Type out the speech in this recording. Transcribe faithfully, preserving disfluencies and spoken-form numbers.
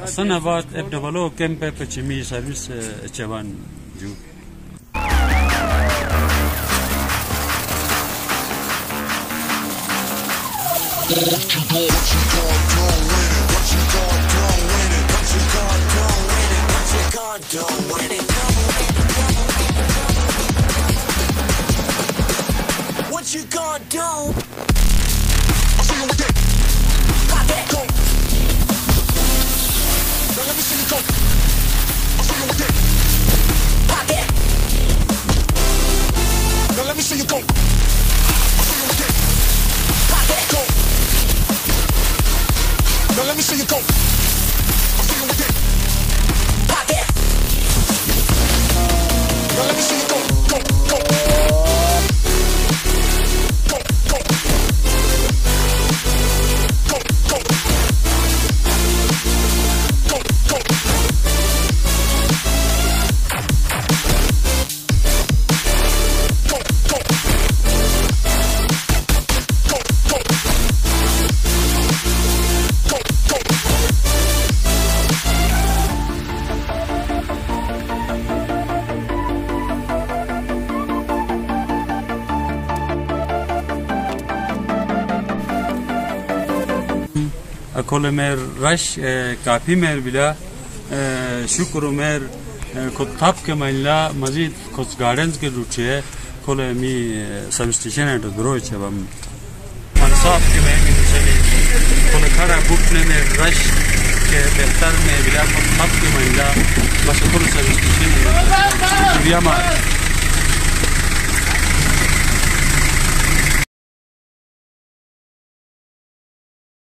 Sana vat ebdevalo kempe pechimi servis chevan ju. What you gonna do? Let me see you go. I'll see you with it. Pop it. Now let me see you go. I'll see you with it. Pop it. Go. Now let me see you go. I'll see you with it. Pop it. Now let me see you go. Go. Go. Go. Go. Go. Go. کل مر رش کافی مر بلا شکر مر خود تاب که مایلا مزید خود گاردنز که روچه کل می سب استیشن ہے تو دروی چه بام منصاب که می میشنی کل کارا بوکنه مر رش که بهتر می بلا خود تاب که مایلا بس کل سب استیشن بیا ما